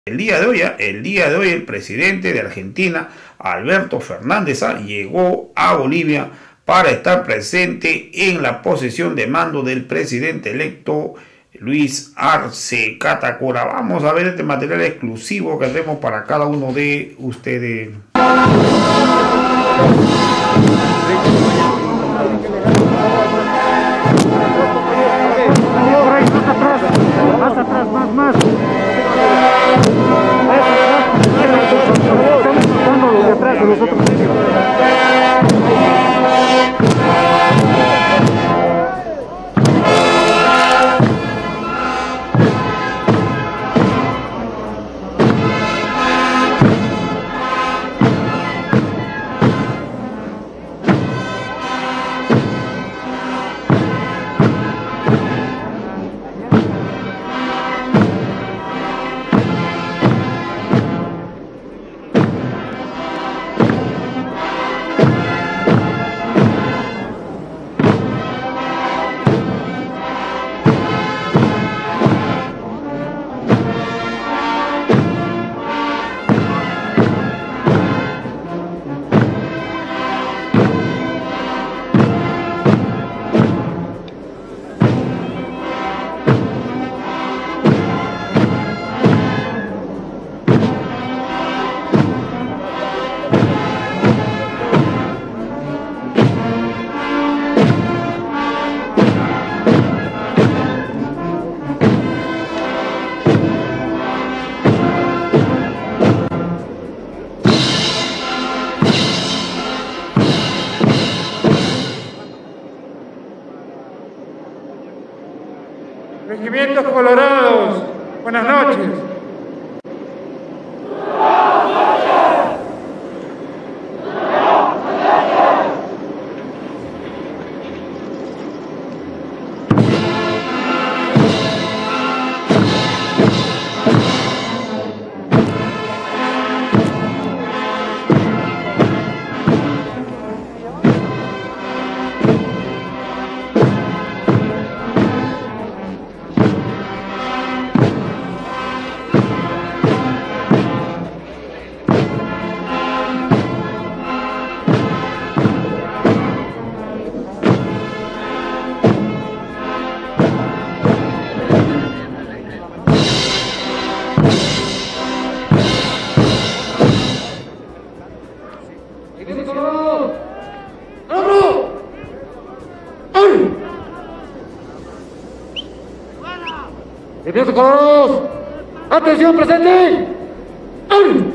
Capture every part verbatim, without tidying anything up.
El día de hoy, el día de hoy el presidente de Argentina, Alberto Fernández, llegó a Bolivia para estar presente en la posesión de mando del presidente electo Luis Arce Catacora. Vamos a ver este material exclusivo que tenemos para cada uno de ustedes. Más atrás, más, más. Regimientos Colorados, buenas noches. ¡Regimientos Colorados! ¡Atención, presente! ¡Ay!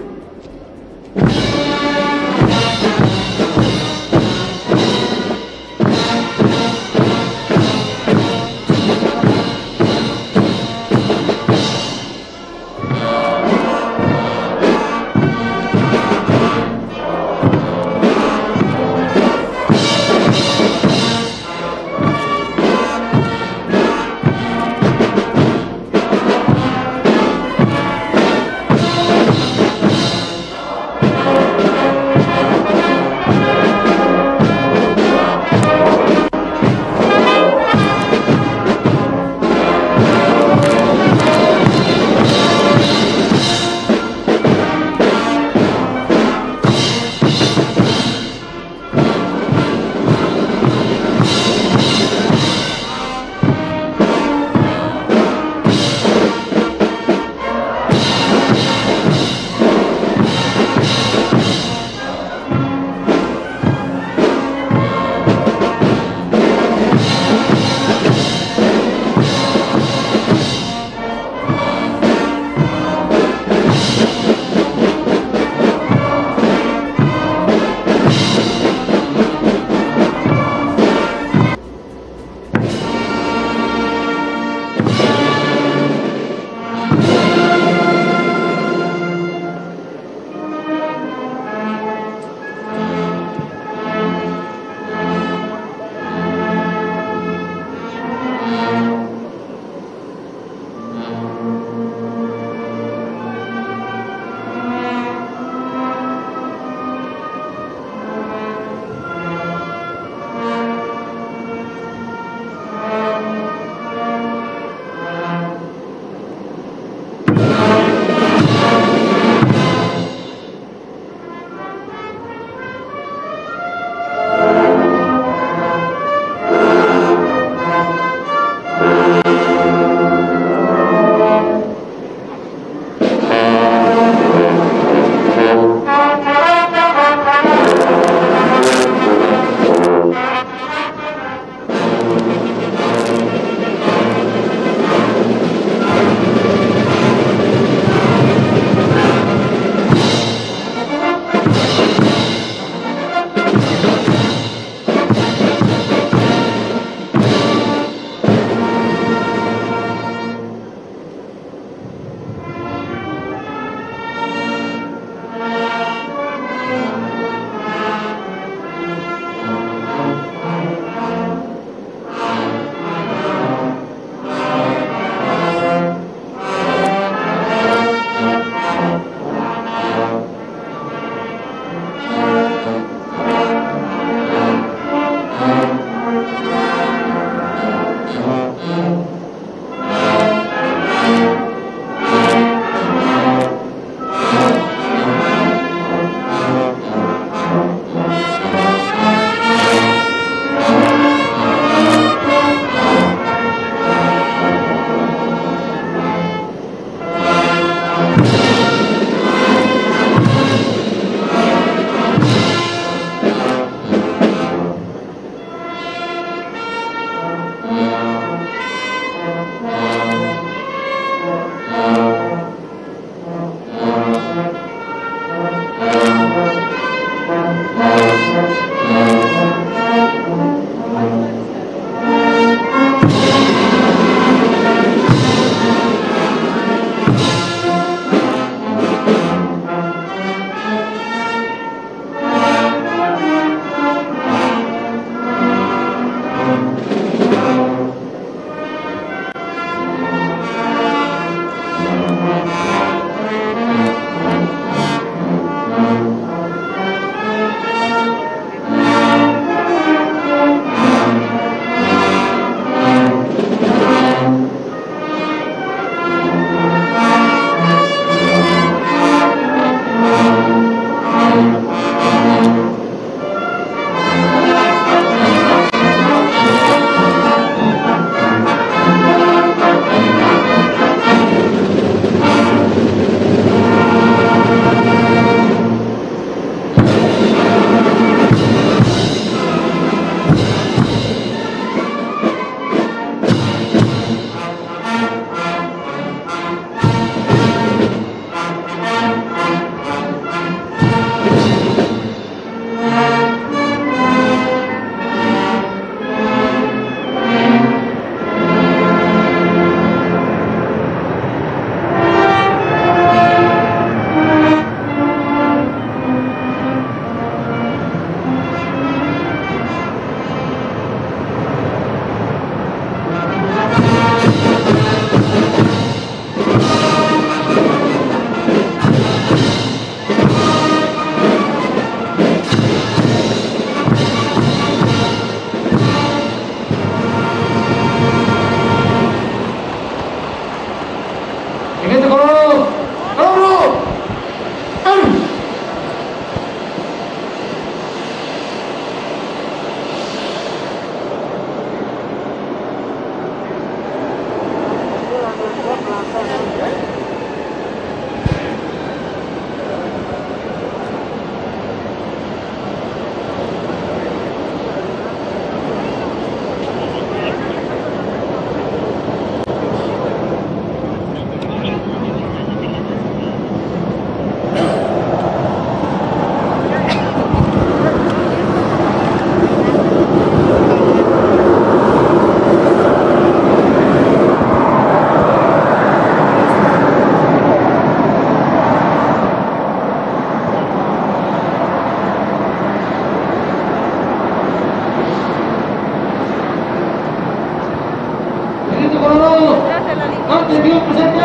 Atención, presente.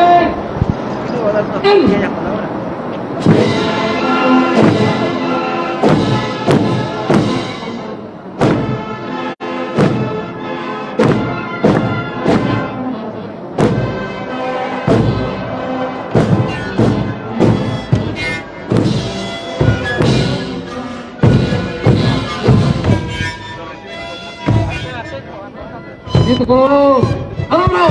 Siguiente color. ¡Al hombro!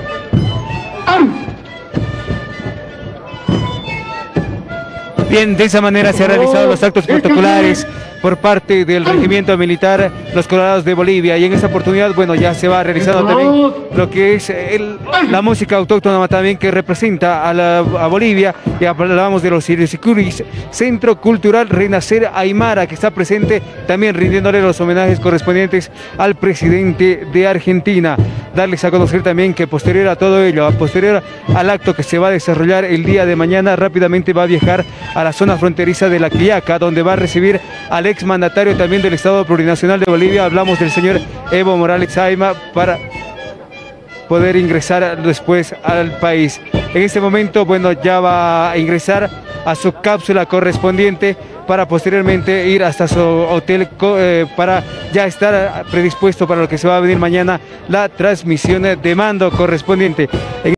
Bien, de esa manera se han realizado los actos protocolares por parte del regimiento militar Los Colorados de Bolivia, y en esta oportunidad, bueno, ya se va realizando también lo que es el, la música autóctona también que representa a, la, a Bolivia. Y hablábamos de los Irisicuris, Centro Cultural Renacer Aymara, que está presente también rindiéndole los homenajes correspondientes al presidente de Argentina. Darles a conocer también que posterior a todo ello, a posterior al acto que se va a desarrollar el día de mañana, rápidamente va a viajar a la zona fronteriza de La Quiaca, donde va a recibir al exmandatario también del Estado Plurinacional de Bolivia. Hablamos del señor Evo Morales Ayma, para poder ingresar después al país. En este momento, bueno, ya va a ingresar a su cápsula correspondiente para posteriormente ir hasta su hotel eh, para ya estar predispuesto para lo que se va a venir mañana, la transmisión de mando correspondiente. En